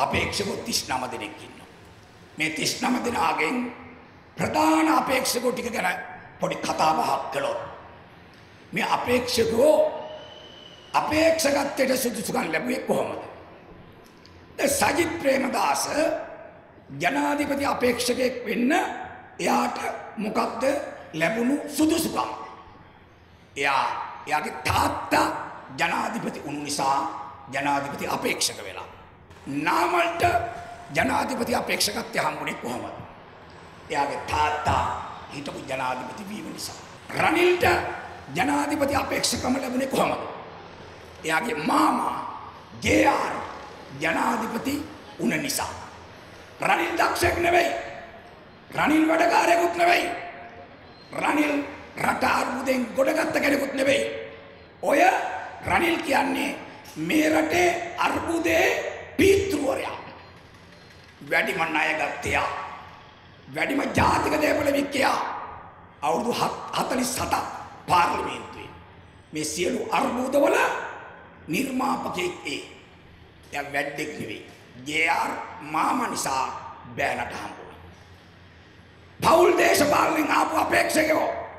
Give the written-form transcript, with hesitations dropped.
අපේක්ෂකෝ 39 දෙනෙක් ඉන්නවා. මේ 39 දෙනාගෙන් ප්‍රධාන අපේක්ෂකෝ ටික ගැන පොඩි කතා බහක් කළොත් මේ අපේක්ෂකෝ අපේක්ෂකත්වයට සුදුසුකම් ලැබුවේ කොහොමද? සජිත් ප්‍රේමදාස ජනාධිපති අපේක්ෂකයෙක් වෙන්න එයාට මොකක්ද ලැබුණු සුදුසුකම්? එයාගේ තාත්තා ජනාධිපති වුණු නිසා ජනාධිපති අපේක්ෂක වෙලා. නාමල්ට ජනාධිපති අපේක්ෂකත්වය හම්බුනේ කොහොමද? එයාගේ තාත්තා හිටපු ජනාධිපති වීම නිසා. රනිල්ට ජනාධිපති අපේක්ෂකම ලැබුණේ කොහොමද? එයාගේ මාමා ජේ.ආර් ජනාධිපති වුණ නිසා. රනිල් දක්ෂයෙක් නෙවෙයි. රනිල් වැඩකාරයෙකුත් නෙවෙයි. රනිල් රට අර්බුදෙන් ගොඩගත්ත කෙනෙකුත් නෙවෙයි. ඔය රනිල් කියන්නේ මේ රටේ අර්බුදේ පීතෘවරයා. වැඩිම ණය ගත්තයා. වැඩිම ජාතික දේපල වික්කයා. අවුරුදු 47ක් පාර්ලිමේන්තුවේ. මේ සියලු අර්බුදවල නිර්මාපකයෙක් එයා වැඩෙක් නෙවෙයි. ජේ.ආර් මාමා නිසා බෑනට හම්බුණා. පෞල් දේශපාලනෙන් ආපු අපේක්ෂකයෝ